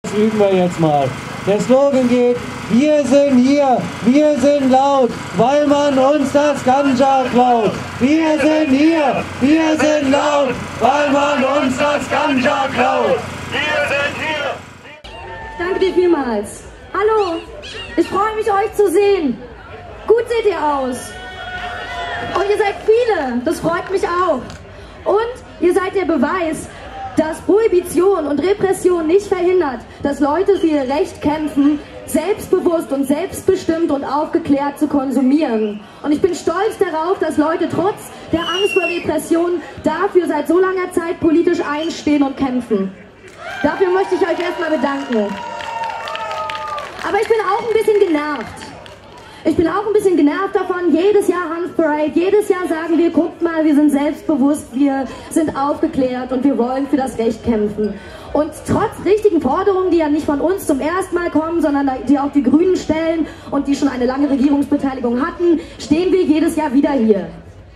Das üben wir jetzt mal. Der Slogan geht: Wir sind hier, wir sind laut, weil man uns das Ganja klaut. Wir sind hier, wir sind laut, weil man uns das Ganja klaut. Wir sind hier. Danke dir vielmals. Hallo, ich freue mich, euch zu sehen. Gut seht ihr aus. Und ihr seid viele, das freut mich auch. Und ihr seid der Beweis, dass Prohibition und Repression nicht verhindert, dass Leute für ihr Recht kämpfen, selbstbewusst und selbstbestimmt und aufgeklärt zu konsumieren. Und ich bin stolz darauf, dass Leute trotz der Angst vor Repression dafür seit so langer Zeit politisch einstehen und kämpfen. Dafür möchte ich euch erstmal bedanken. Aber ich bin auch ein bisschen genervt. Ich bin auch ein bisschen genervt davon, jedes Jahr Hanfparade, jedes Jahr sagen wir, guckt mal, wir sind selbstbewusst, wir sind aufgeklärt und wir wollen für das Recht kämpfen. Und trotz richtigen Forderungen, die ja nicht von uns zum ersten Mal kommen, sondern die auch die Grünen stellen und die schon eine lange Regierungsbeteiligung hatten, stehen wir jedes Jahr wieder hier.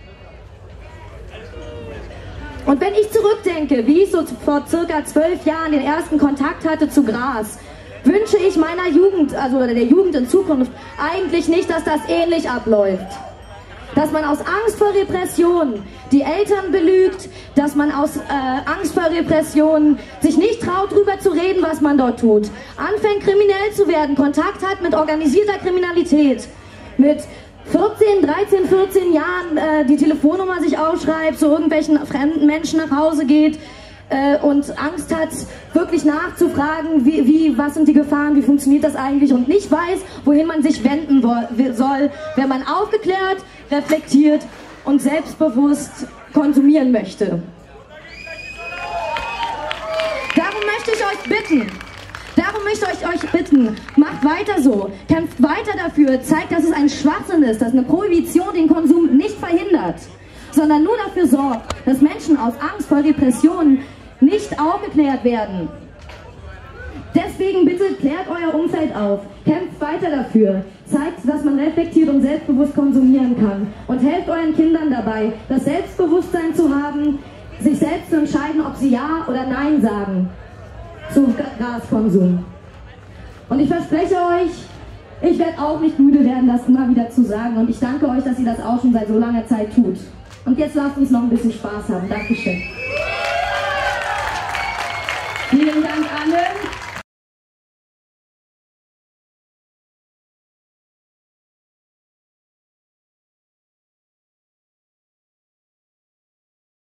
Und wenn ich zurückdenke, wie ich so vor circa 12 Jahren den ersten Kontakt hatte zu Gras, wünsche ich meiner Jugend, also der Jugend in Zukunft, eigentlich nicht, dass das ähnlich abläuft. Dass man aus Angst vor Repression die Eltern belügt, dass man aus Angst vor Repression sich nicht traut, darüber zu reden, was man dort tut, anfängt kriminell zu werden, Kontakt hat mit organisierter Kriminalität, mit 13, 14 Jahren die Telefonnummer sich aufschreibt, zu irgendwelchen fremden Menschen nach Hause geht, und Angst hat, wirklich nachzufragen, was sind die Gefahren, wie funktioniert das eigentlich und nicht weiß, wohin man sich wenden soll, wenn man aufgeklärt, reflektiert und selbstbewusst konsumieren möchte. Darum möchte ich euch bitten, macht weiter so, kämpft weiter dafür, zeigt, dass es ein Schwachsinn ist, dass eine Prohibition den Konsum nicht verhindert, sondern nur dafür sorgt, dass Menschen aus Angst vor Repressionen nicht aufgeklärt werden. Deswegen bitte klärt euer Umfeld auf, kämpft weiter dafür, zeigt, dass man reflektiert und selbstbewusst konsumieren kann und helft euren Kindern dabei, das Selbstbewusstsein zu haben, sich selbst zu entscheiden, ob sie Ja oder Nein sagen zum Graskonsum. Und ich verspreche euch, ich werde auch nicht müde werden, das immer wieder zu sagen, und ich danke euch, dass ihr das auch schon seit so langer Zeit tut. Und jetzt lasst uns noch ein bisschen Spaß haben. Dankeschön.